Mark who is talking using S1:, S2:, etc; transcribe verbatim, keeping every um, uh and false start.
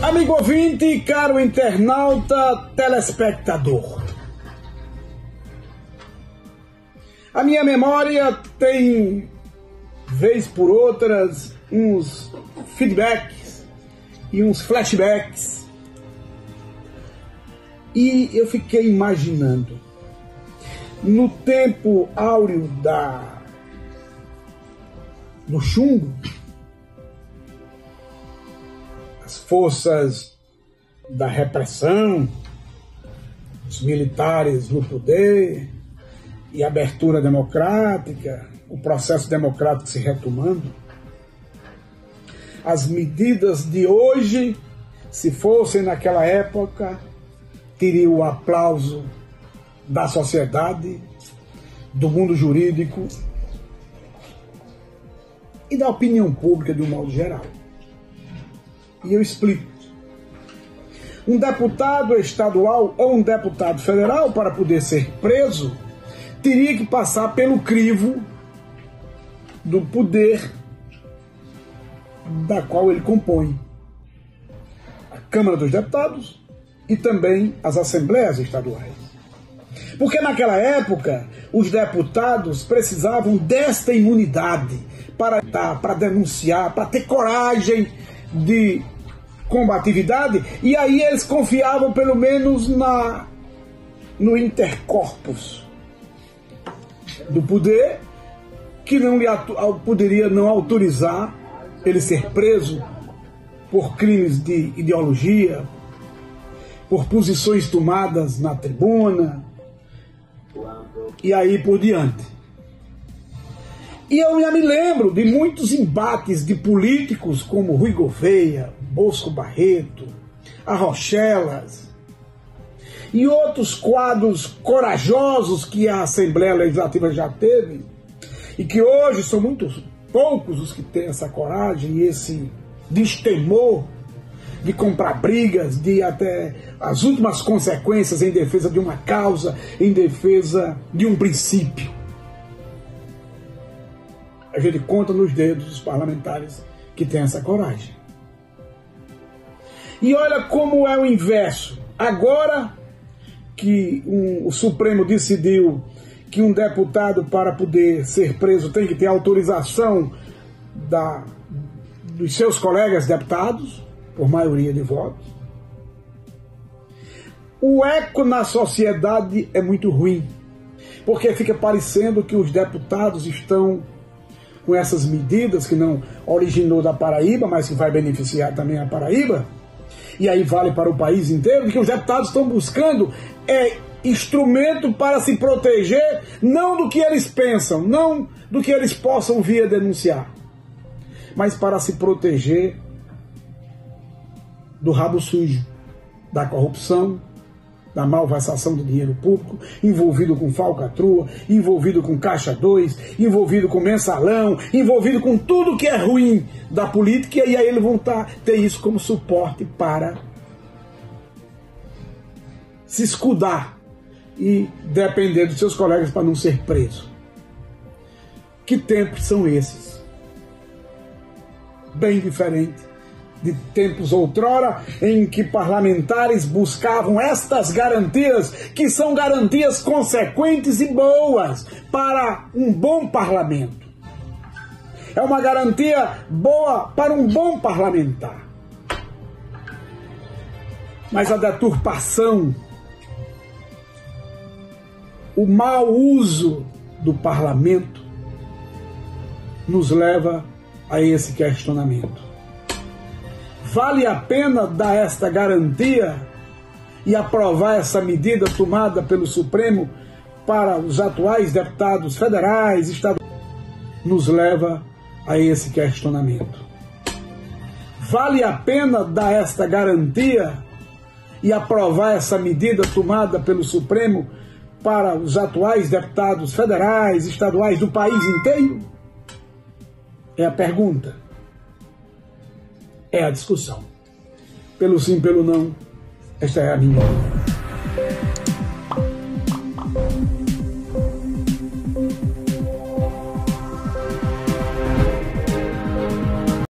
S1: Amigo ouvinte, caro internauta, telespectador. A minha memória tem, vez por outras, uns feedbacks e uns flashbacks. E eu fiquei imaginando, no tempo áureo da, do chumbo, as forças da repressão, os militares no poder e a abertura democrática, o processo democrático se retomando. As medidas de hoje, se fossem naquela época, teriam o aplauso da sociedade, do mundo jurídico e da opinião pública de um modo geral. E eu explico. Um deputado estadual ou um deputado federal, para poder ser preso, teria que passar pelo crivo do poder da qual ele compõe a Câmara dos Deputados e também as Assembleias Estaduais. Porque naquela época os deputados precisavam desta imunidade para, para denunciar, para ter coragem de combatividade, e aí eles confiavam pelo menos na, no intercorpus do poder, que não lhe poderia não autorizar ele ser preso por crimes de ideologia, por posições tomadas na tribuna, e aí por diante. E eu já me lembro de muitos embates de políticos como Rui Gouveia, Bosco Barreto, Arrochelas e outros quadros corajosos que a Assembleia Legislativa já teve, e que hoje são muito poucos os que têm essa coragem e esse destemor de comprar brigas, de até as últimas consequências em defesa de uma causa, em defesa de um princípio. A gente conta nos dedos os parlamentares que têm essa coragem. E olha como é o inverso. Agora que um, o Supremo decidiu que um deputado, para poder ser preso, tem que ter autorização da, dos seus colegas deputados, por maioria de votos, o eco na sociedade é muito ruim, porque fica parecendo que os deputados estão com essas medidas que não originou da Paraíba, mas que vai beneficiar também a Paraíba, e aí vale para o país inteiro, que os deputados estão buscando é instrumento para se proteger, não do que eles pensam, não do que eles possam vir a denunciar, mas para se proteger do rabo sujo, da corrupção, da malversação do dinheiro público, envolvido com falcatrua, envolvido com caixa dois, envolvido com mensalão, envolvido com tudo que é ruim da política, e aí eles vão tá, ter isso como suporte para se escudar e depender dos seus colegas para não ser preso. Que tempos são esses? Bem diferente de tempos outrora, em que parlamentares buscavam estas garantias, que são garantias consequentes e boas para um bom parlamento. É uma garantia boa para um bom parlamentar. Mas a deturpação, o mau uso do parlamento nos leva a esse questionamento. Vale a pena dar esta garantia e aprovar essa medida tomada pelo Supremo para os atuais deputados federais, estaduais? Nos leva a esse questionamento. Vale a pena dar esta garantia e aprovar essa medida tomada pelo Supremo para os atuais deputados federais, estaduais do país inteiro? É a pergunta. É a discussão. Pelo sim, pelo não, esta é a minha.